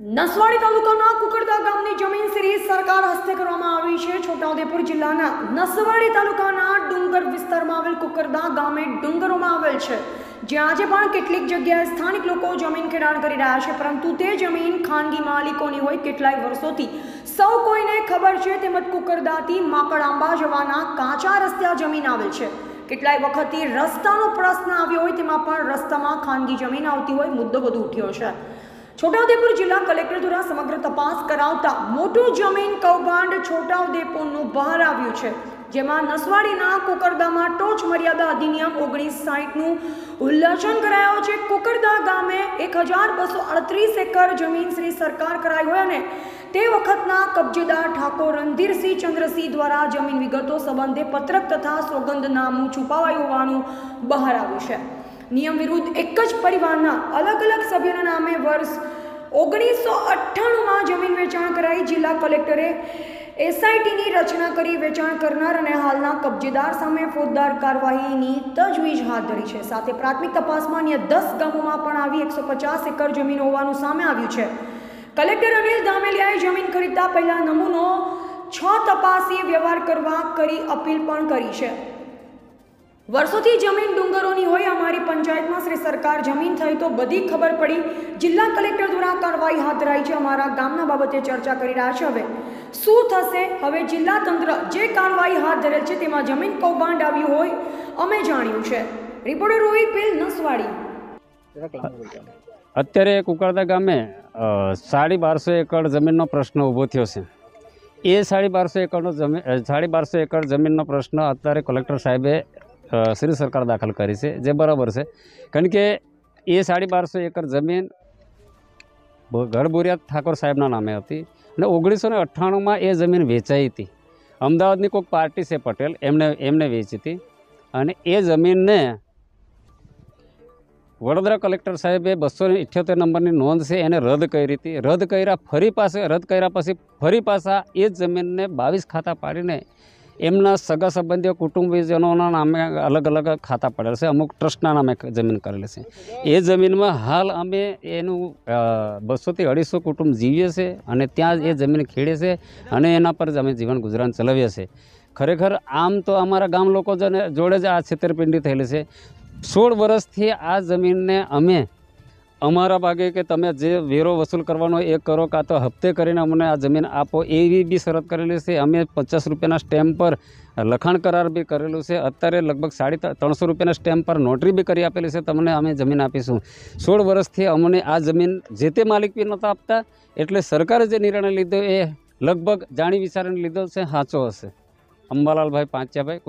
નસવાડી તાલુકાના કુકરદા ગામની જમીન શ્રી સરકાર હસ્તે કરવામાં આવી છે। છોટાઉદેપુર જિલ્લાના નસવાડી તાલુકાના ડુંગર વિસ્તારમાં આવેલ કુકરદા ગામે ડુંગરોમાં આવેલ છે, જ્યાં આજે પણ કેટલીક જગ્યાએ સ્થાનિક લોકો જમીન ખેડાણ કરી રહ્યા છે, પરંતુ તે જમીન ખાનગી માલિકોની હોય કેટલાય વર્ષોથી સૌ કોઈને ખબર છે। તેમજ કુકરદાથી માકડ-આંબા જવાના કાચા રસ્તા જમીન આવેલ છે। કેટલાય વખતથી રસ્તાનો પ્રશ્ન આવ્યો હોય, તેમાં પણ રસ્તામાં ખાનગી જમીન આવતી હોય મુદ્દો વધુ ઉઠ્યો છે। છોટાઉદેપુર જિલ્લા કલેક્ટર દ્વારા સમગ્ર તપાસ કરાવતા મોટું જમીન કૌભાંડ છોટાઉદેપુરનું બહાર આવ્યું છે, જેમાં નસવાડીના કુકરદામાં ટોચ મર્યાદા અધિનિયમ 1960નું ઉલ્લંઘન કરાયો છે। કુકરદા ગામે 1238 એકર જમીન શ્રી સરકાર કરાઈ હોય અને તે વખતના કબજેદાર ઠાકોર રણધીરસિંહ ચંદ્રસિંહ દ્વારા જમીન વિગતો સંબંધે પત્રક તથા સોગંદનામું છુપાવાયું હોવાનું બહાર આવ્યું છે। નિયમ વિરુદ્ધ એક જ પરિવારના અલગ અલગ સભ્યોના નામે વર્ષ 1998માં જમીન વેચાણ કરાઈ। જિલ્લા કલેક્ટરે એસઆઈટીની રચના કરી વેચાણ કરનાર અને હાલના કબજેદાર સામે ફોજદાર કાર્યવાહીની તજવીજ હાથ ધરી છે। સાથે પ્રાથમિક તપાસમાં અન્ય 10 ગામોમાં પણ આવી 150 એકર જમીન હોવાનું સામે આવ્યું છે। કલેક્ટર અનિલ ધામેલિયાએ જમીન ખરીદતા પહેલા નમૂનો 6 તપાસી વ્યવહાર કરવા કરી અપીલ પણ કરી છે। વર્ષોથી જમીન ડુંગરોની હોય, અમારી પંચાયતમાં શ્રી સરકાર જમીન થઈ તો બધી ખબર પડી। જિલ્લા કલેક્ટર દ્વારા કાર્યવાહી હાથ ધરાઈ છે। અમારા ગામના બાબતે ચર્ચા કરી રહ્યા છે। હવે શું થશે? હવે જિલ્લા તંત્ર જે કાર્યવાહી હાથ ધરેલ છે તેમાં જમીન કૌભાંડ આવ્યું હોય અમે જાણ્યું છે। રિપોર્ટર રોહિત પેલ, નસવાડી। અત્યારે કુકરદા ગામે 1250 એકર જમીનનો પ્રશ્ન ઊભો થયો છે। એ 1250 એકર જમીનનો પ્રશ્ન અત્યારે કલેક્ટર સાહેબે શ્રી સરકાર દાખલ કરી છે, જે બરાબર છે। કારણ કે એ 1250 એકર જમીન ગઢબુરિયા ઠાકોર સાહેબના નામે હતી અને 1998માં એ જમીન વેચાઈ હતી। અમદાવાદની કોઈક પાર્ટી છે પટેલ, એમને વેચી હતી અને એ જમીનને વડોદરા કલેક્ટર સાહેબે 278 નંબરની નોંધ છે એને રદ કરી હતી। રદ કર્યા પછી ફરી પાછા એ જ જમીનને 22 ખાતા પાડીને એમના સગા સંબંધીઓ કુટુંબીજનોના નામે અલગ અલગ ખાતા પડેલ છે, અમુક ટ્રસ્ટના નામે જમીન કરેલી છે। એ જમીનમાં હાલ અમે એનું 200 થી 250 કુટુંબ જીવીએ છીએ અને ત્યાં એ જમીન ખેડે છે અને એના પર જ અમે જીવન ગુજરાન ચલાવીએ છીએ। ખરેખર આમ તો અમારા ગામ લોકો જોડે જ આ છેતરપિંડી થયેલી છે। 16 વર્ષથી આ જમીનને અમે અમારા ભાગે કે તમે જે વેરો વસૂલ કરવાનો એ કરો, કાં તો હપ્તે કરીને અમને આ જમીન આપો એવી બી શરત કરેલી છે। અમે 50 રૂપિયાના સ્ટેમ્પ પર લખાણ કરાર બી કરેલું છે। અત્યારે લગભગ 350 રૂપિયાના સ્ટેમ્પ પર નોટરી બી કરી આપેલી છે, તમને અમે જમીન આપીશું। 16 વર્ષથી અમને આ જમીન જે તે માલિક બી નહોતા આપતા, એટલે સરકારે જે નિર્ણય લીધો એ લગભગ જાણી વિચારીને લીધો છે, સાચો હશે। અંબાલાલભાઈ પાંચ્યાભાઈ,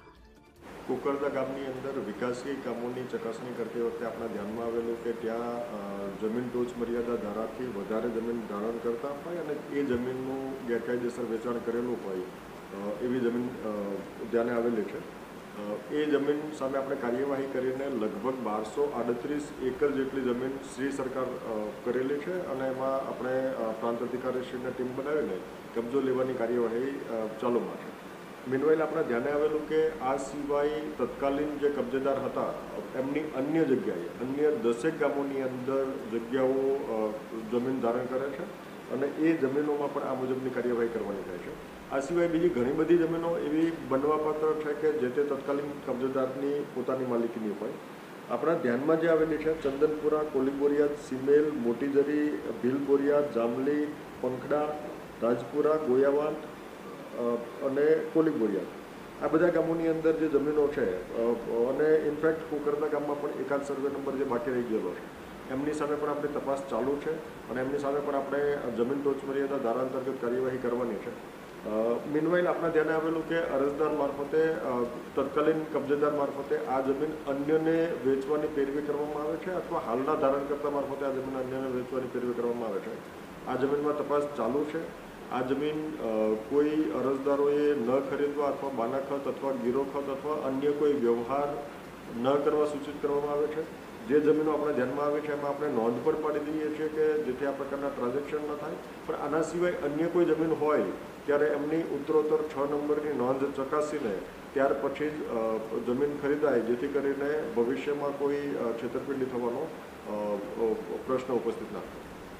કુકરદા ગામની અંદર વિકાસકીય કામોની ચકાસણી કરતી વખતે આપણા ધ્યાનમાં આવેલું કે ત્યાં જમીન ટોચ મર્યાદા ધારાથી વધારે જમીન ધારણ કરતા હોય અને એ જમીનનું ગેરકાયદેસર વેચાણ કરેલું હોય એવી જમીન ધ્યાને આવેલી છે। એ જમીન સામે આપણે કાર્યવાહી કરીને લગભગ 1238 એકર જેટલી જમીન શ્રી સરકાર કરેલી છે અને એમાં આપણે પ્રાંત અધિકારીશ્રીને ટીમ બનાવીને કબજો લેવાની કાર્યવાહી ચાલુમાં છે। મીનવાઇલ આપણા ધ્યાને આવેલું કે આ સિવાય તત્કાલીન જે કબજેદાર હતા એમની અન્ય જગ્યાએ અન્ય 10 ગામોની અંદર જગ્યાઓ જમીન ધારણ કરે છે અને એ જમીનોમાં પણ આ મુજબની કાર્યવાહી કરવાની થાય છે। આ સિવાય બીજી ઘણી બધી જમીનો એવી બનવાપાત્ર છે કે જે તે તત્કાલીન કબજેદારની પોતાની માલિકીની હોય। આપણા ધ્યાનમાં જે આવેલી છે ચંદનપુરા, કોલીબોરિયાદ, સિમેલ, મોટીજરી, ભીલબોરિયાદ, જામલી, પંખડા, રાજપુરા, ગોયાવાન અને કોલીબોરિયાદ, આ બધા ગામોની અંદર જે જમીનો છે અને ઇનફેક્ટ કુકરદા ગામમાં પણ એકાદ સર્વે નંબર જે બાકી રહી ગયેલો છે એમની સામે પણ આપણી તપાસ ચાલુ છે અને એમની સામે પણ આપણે જમીન ટોચ મર્યાદા ધારા અંતર્ગત કાર્યવાહી કરવાની છે। મીનવાઇલ આપણા ધ્યાને આવેલું કે અરજદાર મારફતે તત્કાલીન કબજેદાર મારફતે આ જમીન અન્યને વેચવાની પેરવી કરવામાં આવે છે અથવા હાલના ધારણકર્તા મારફતે આ જમીન અન્યને વેચવાની પેરવી કરવામાં આવે છે। આ જમીનમાં તપાસ ચાલુ છે। આ જમીન કોઈ અરજદારોએ ન ખરીદવા અથવા બાનાખત અથવા ગીરોખત અથવા અન્ય કોઈ વ્યવહાર ન કરવા સૂચિત કરવામાં આવે છે। જે જમીનો આપણે ધ્યાનમાં આવે છે એમાં આપણે નોંધ પણ પાડી દઈએ છીએ કે જેથી આ પ્રકારના ટ્રાન્ઝેક્શન ન થાય। પણ આના સિવાય અન્ય કોઈ જમીન હોય ત્યારે એમની ઉત્તરોત્તર 6 નંબરની નોંધ ચકાસીને ત્યાર પછી જ જમીન ખરીદાય, જેથી કરીને ભવિષ્યમાં કોઈ છેતરપિંડી થવાનો પ્રશ્ન ઉપસ્થિત ના થાય।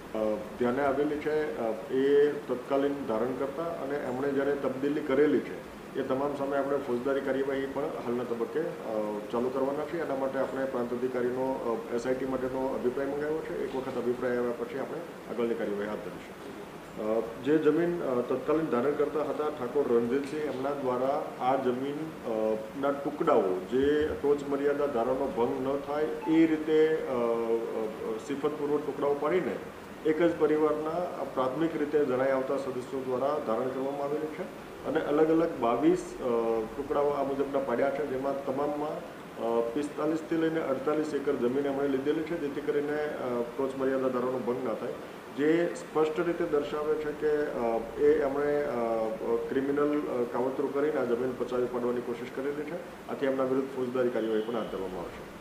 ધ્યાને આવેલી છે એ તત્કાલીન ધારણ કરતા અને એમણે જ્યારે તબદીલી કરેલી છે એ તમામ સામે આપણે ફોજદારી કાર્યવાહી પણ હાલના તબક્કે ચાલુ કરવાના છીએ. એના માટે આપણે પ્રાંત અધિકારીનો SIT માટેનો અભિપ્રાય મંગાવ્યો છે. એક વખત અભિપ્રાય આવ્યા પછી આપણે આગળની કાર્યવાહી હાથ ધરીશું. જે જમીન તત્કાલીન ધારણ કરતા હતા ઠાકોર રણજીતસિંહ, એમના દ્વારા આ જમીન ના ટુકડાઓ જે ટોચ મર્યાદા ધારાનો ભંગ ન થાય એ રીતે સિફતપૂર્વક ટુકડાઓ પાડીને એક જ પરિવારના પ્રાથમિક રીતે જણાઈ આવતા સદસ્યો દ્વારા ધારણ કરવામાં આવેલી છે અને અલગ અલગ 22 ટુકડાઓ આ મુજબના પાડ્યા છે, જેમાં તમામમાં 45 થી લઈને 48 એકર જમીન એમણે લીધેલી છે, જેથી કરીને ટોચ મર્યાદા ધારાનો ભંગ ના થાય. જે સ્પષ્ટ રીતે દર્શાવે છે કે એ એમણે ક્રિમિનલ કાવતરું કરીને આ જમીન પચાવી પાડવાની કોશિશ કરેલી છે. આથી એમના વિરુદ્ધ ફોજદારી કાર્યવાહી પણ હાથ ધરવામાં આવશે.